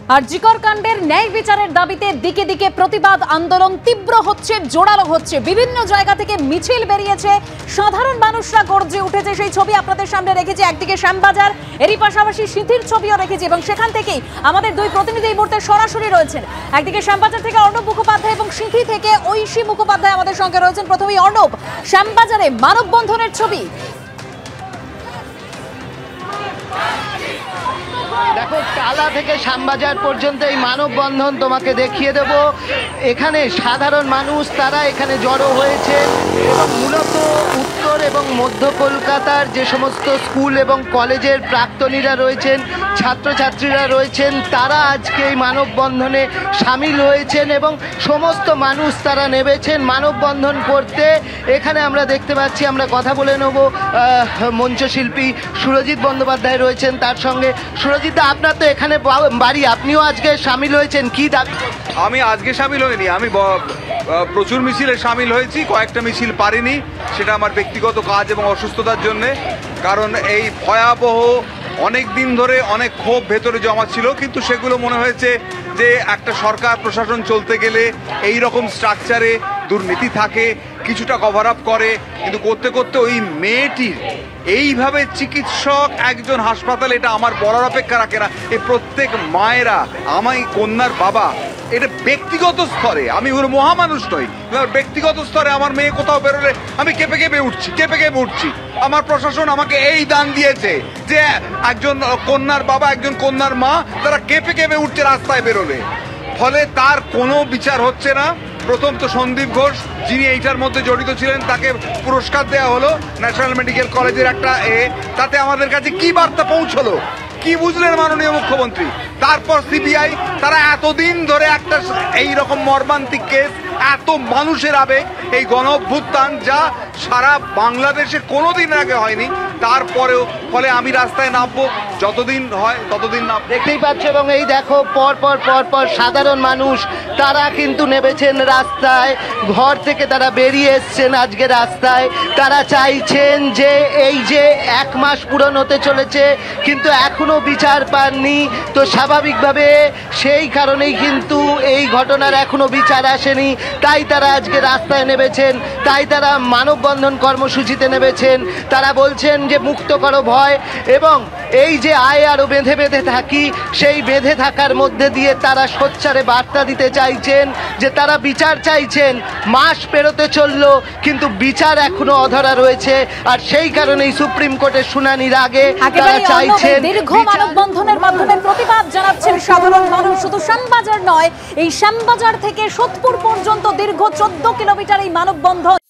আরজিকর কাণ্ডের ন্যায় বিচারের দাবিতে দিকে দিকে প্রতিবাদ আন্দোলন তীব্র হচ্ছে, জোরালো হচ্ছে। বিভিন্ন জায়গা থেকে মিছিল বেরিয়েছে, সাধারণ মানুষরা গর্জে উঠেছে। সেই ছবি আপনাদের সামনে রেখেছি। একদিকে শ্যামবাজার, এরই পাশাপাশি সিঁথির ছবিও রেখেছি এবং সেখান থেকেই আমাদের দুই প্রতিনিধি এই মুহূর্তে সরাসরি রয়েছেন। একদিকে শ্যামবাজার থেকে অর্ণব মুখোপাধ্যায় এবং সিঁথি থেকে ঐশী মুখোপাধ্যায় আমাদের সঙ্গে রয়েছেন। প্রথমেই অর্ণব, শ্যামবাজারে মানববন্ধনের ছবি। দেখো, টালা থেকে শ্যামবাজার পর্যন্ত এই মানববন্ধন তোমাকে দেখিয়ে দেব। এখানে সাধারণ মানুষ তারা এখানে জড়ো হয়েছে এবং মূলত উত্তর এবং মধ্য কলকাতার যে সমস্ত স্কুল এবং কলেজের প্রাক্তনীরা রয়েছেন, ছাত্রছাত্রীরা রয়েছেন, তারা আজকে এই মানববন্ধনে সামিল হয়েছেন এবং সমস্ত মানুষ তারা নেমেছেন মানববন্ধন করতে। এখানে আমরা দেখতে পাচ্ছি, আমরা কথা বলে নেব মঞ্চশিল্পী সুরজিৎ বন্দ্যোপাধ্যায় রয়েছেন তার সঙ্গে। সুরজিৎ, আপনার তো এখানে বাড়ি, আপনিও আজকে সামিল হয়েছেন, কি দাবি? আমি আজকে সামিল হইনি, আমি প্রচুর মিছিলে সামিল হয়েছি, কয়েকটা মিছিল পারিনি, সেটা আমার ব্যক্তিগত কাজ এবং অসুস্থতার জন্যে। কারণ এই ভয়াবহ অনেক দিন ধরে অনেক ক্ষোভ ভেতরে জমা ছিল, কিন্তু সেগুলো মনে হয়েছে যে একটা সরকার প্রশাসন চলতে গেলে এই রকম স্ট্রাকচারে দুর্নীতি থাকে, কিছুটা কভার আপ করে, কিন্তু করতে করতে ওই মেয়েটির এইভাবে চিকিৎসক একজন হাসপাতালে, এটা আমার বলার অপেক্ষা রাখে না। এই প্রত্যেক মায়েরা, আমি কন্যার বাবা, এটা ব্যক্তিগত স্তরে, আমি ওর মহামানুষ নই, ব্যক্তিগত স্তরে আমার মেয়ে কোথাও বেরোলে আমি কেঁপে কেঁপে উঠছি। আমার প্রশাসন আমাকে এই দান দিয়েছে যে একজন কন্যার বাবা, একজন কন্যার মা, তারা কেঁপে কেঁপে উঠছে রাস্তায় বেরোলে। ফলে তার কোনো বিচার হচ্ছে না। প্রথম তো সন্দীপ ঘোষ, যিনি এইটার মধ্যে জড়িত ছিলেন, তাকে পুরস্কার দেওয়া হলো ন্যাশনাল মেডিকেল কলেজের একটা তাতে আমাদের কাছে কি বার্তা পৌঁছলো, কি বুঝলেন মাননীয় মুখ্যমন্ত্রী? তারপর সিবিআই, তারা এতদিন ধরে একটা এইরকম মর্মান্তিক কেস, এত মানুষের আবেগ, এই গণ অভ্যুত্থান যা সারা বাংলাদেশে কোনোদিন আগে হয়নি, তারপরেও ফলে আমি রাস্তায় নামবো, যতদিন হয় ততদিন নামবো। দেখতেই পাচ্ছ এবং এই দেখো পর সাধারণ মানুষ তারা কিন্তু নেমেছেন রাস্তায়, ঘর থেকে তারা বেরিয়ে এসছেন আজকে রাস্তায়। তারা চাইছেন যে এই যে 1 মাস পূরণ হতে চলেছে কিন্তু এখনো বিচার পাননি, তো স্বাভাবিকভাবে সেই কারণেই কিন্তু এই ঘটনার এখনো বিচার আসেনি, তাই তারা আজকে রাস্তায় নেমেছেন, তাই তারা মানববন্ধন কর্মসূচিতে নেমেছেন। তারা বলছেন যে মুক্ত করো ভয়, এবং এই যে আয় আরো বেঁধে বেঁধে থাকি, সেই বেঁধে থাকার মধ্যে দিয়ে তারা সোচ্চারে বার্তা দিতে চাইছেন যে তারা বিচার চাইছেন। মাস পেরোতে চললো কিন্তু বিচার এখনো অধরা রয়েছে, আর সেই কারণেই সুপ্রিম কোর্টের শুনানির আগে তারা চাইছেন। দীর্ঘ মানববন্ধনের মাধ্যমে প্রতিবাদ জানাচ্ছেন সাধারণ মানুষ। শুধু শ্যামবাজার নয়, এই শ্যামবাজার থেকে সোদপুর পর্যন্ত দীর্ঘ 14 কিলোমিটার এই মানববন্ধন।